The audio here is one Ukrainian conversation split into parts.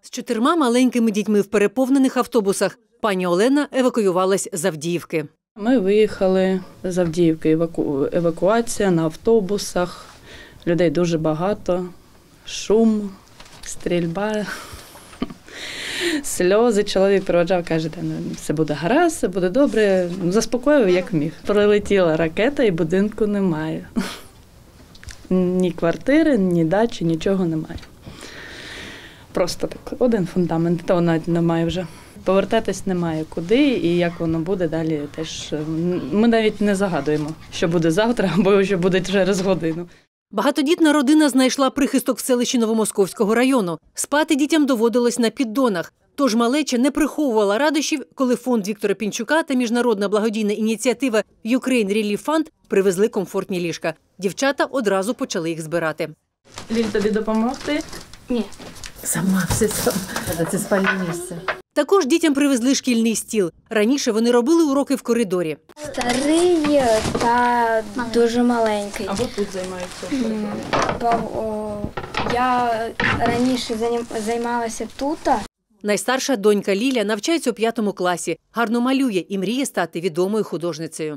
З 4 маленькими дітьми в переповнених автобусах пані Олена евакуювалась з Авдіївки. Ми виїхали з Авдіївки, евакуація на автобусах, людей дуже багато, шум, стрільба, сльози. Чоловік проводжав, каже, все буде гаразд, все буде добре. Заспокоїв, як міг. Прилетіла ракета і будинку немає. Ні квартири, ні дачі, нічого немає. Просто так, один фундамент, того навіть немає вже. Повертатись немає куди і як воно буде далі теж. Ми навіть не загадуємо, що буде завтра або що буде через годину. Багатодітна родина знайшла прихисток в селищі Новомосковського району. Спати дітям доводилось на піддонах. Тож малеча не приховувала радощів, коли фонд Віктора Пінчука та міжнародна благодійна ініціатива Ukraine Relief Fund привезли комфортні ліжка. Дівчата одразу почали їх збирати. Ліль, тобі допомогти? Ні. Сама все сама. Це спальне місце. Також дітям привезли шкільний стіл. Раніше вони робили уроки в коридорі. Старий та дуже маленький. Або тут займаються. Я раніше займалася тут. Найстарша донька Ліля навчається у 5 класі. Гарно малює і мріє стати відомою художницею.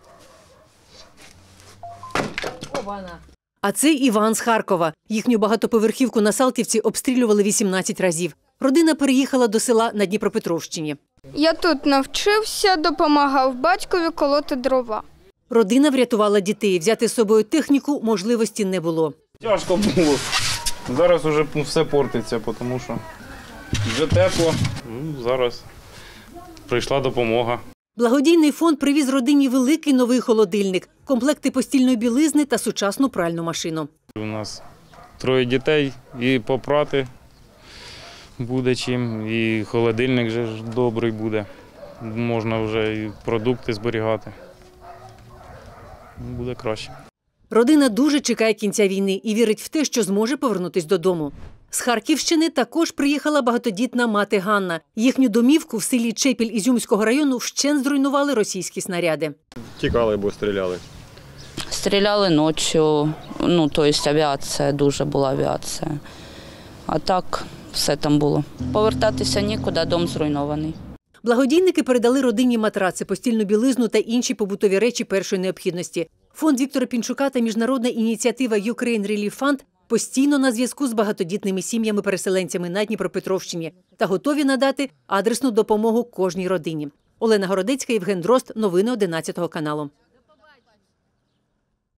А це Іван з Харкова. Їхню багатоповерхівку на Салтівці обстрілювали 18 разів. Родина переїхала до села на Дніпропетровщині. Я тут навчився, допомагав батькові колоти дрова. Родина врятувала дітей. Взяти з собою техніку можливості не було. Тяжко було. Зараз вже все портиться, тому що вже тепло. Зараз прийшла допомога. Благодійний фонд привіз родині великий новий холодильник, комплекти постільної білизни та сучасну пральну машину. У нас 3 дітей і попрати буде чим, і холодильник вже добрий буде. Можна вже і продукти зберігати. Буде краще. Родина дуже чекає кінця війни і вірить в те, що зможе повернутися додому. З Харківщини також приїхала багатодітна мати Ганна. Їхню домівку в селі Чепіль Ізюмського району вщент зруйнували російські снаряди. Тікали, бо стріляли. Стріляли ночі, тобто авіація, дуже була авіація. А так все там було. Повертатися нікуди, дом зруйнований. Благодійники передали родині матраци, постільну білизну та інші побутові речі першої необхідності. Фонд Віктора Пінчука та міжнародна ініціатива Ukraine Relief Fund постійно на зв'язку з багатодітними сім'ями-переселенцями на Дніпропетровщині та готові надати адресну допомогу кожній родині. Олена Городецька, Євген Дрозд. Новини 11 каналу.